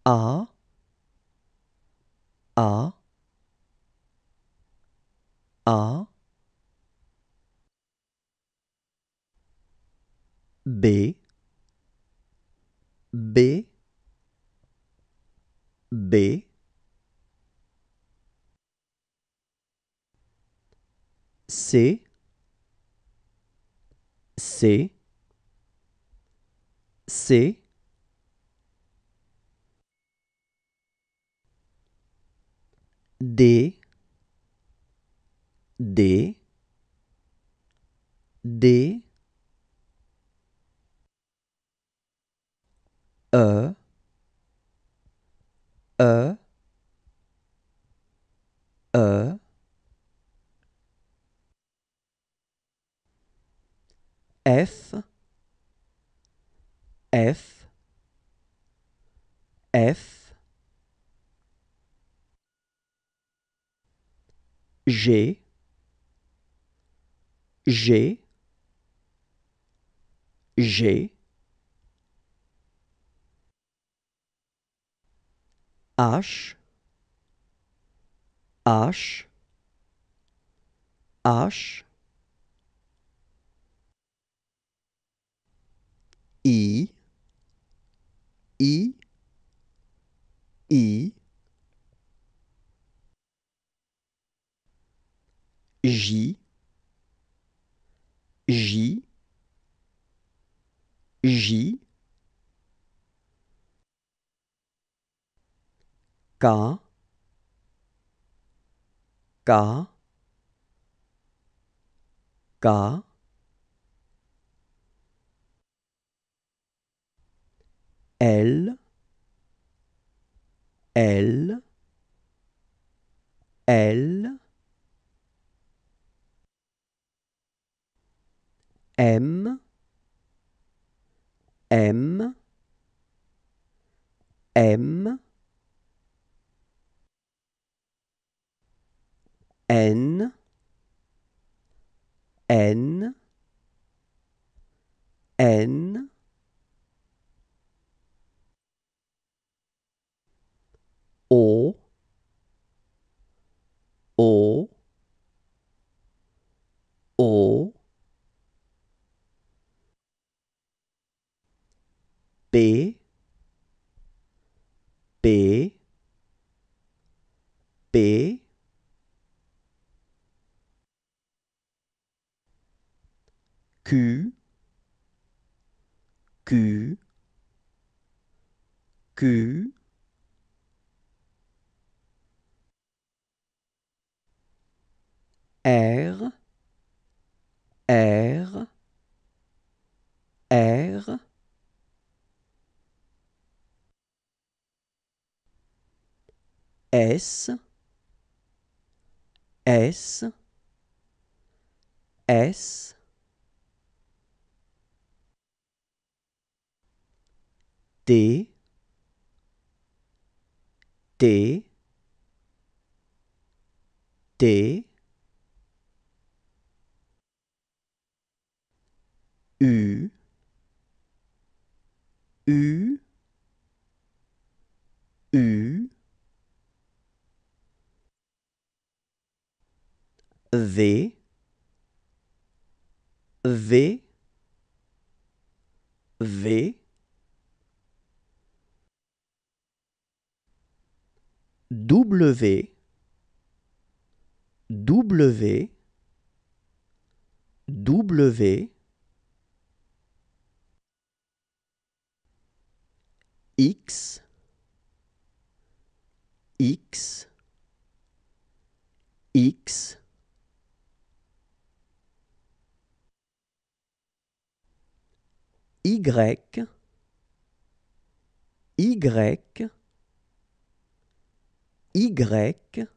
A, A, A, B, B, B, C, C, C, D, D, D, E, E, E, F, F, F, G, G, G, H, H, H, I, I, I, J, J, J, K, K, K, L, L, L, M, M, M, N, N, N, O, O, O, P, P, P, Q, Q, Q, R, R, R, S, S, S, T, T, T, U, U, U, V, V, V, W, W, W, X, X, X, Y, Y, Y,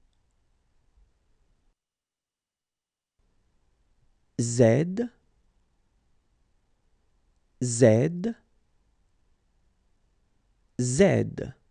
Z, Z, Z.